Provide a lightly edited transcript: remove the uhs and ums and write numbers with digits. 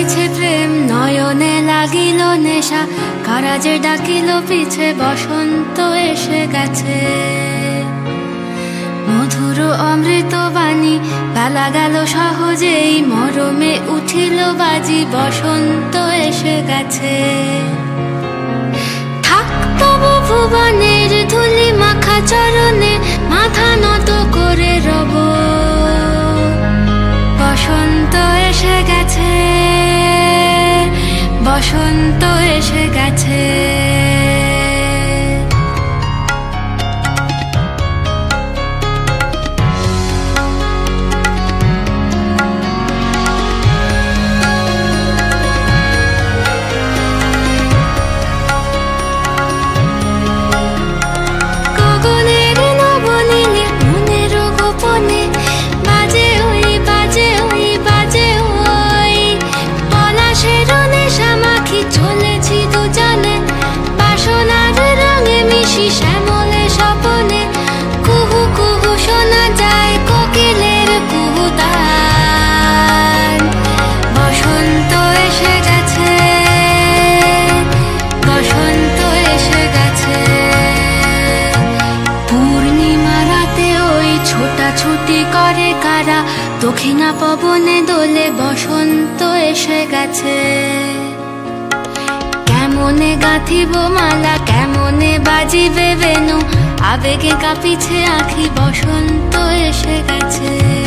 পিছে প্রেম নয়নে লাগিল নেশা, কারাজে ডাকিল পিছে বসন্ত এসে গেছে। মধুর অমৃত বাণী বেলা গেল সহজেই, মরমে উঠিল বাজি বসন্ত এসে গেছে। থাক তবু ভুবনের ধুলি মাখা চরণে, মাথা নত করে রব। বসন্ত এসে গেছে, বসন্ত এসে গেছে। ছুটি করে কারা, দক্ষিণা পবনে দোলে বসন্ত এসে গেছে। কেমনে গাঁথিব মালা, কেমনে বাজিবে বেনু, আবেগে কাঁপিছে আঁখি, বসন্ত এসে গেছে।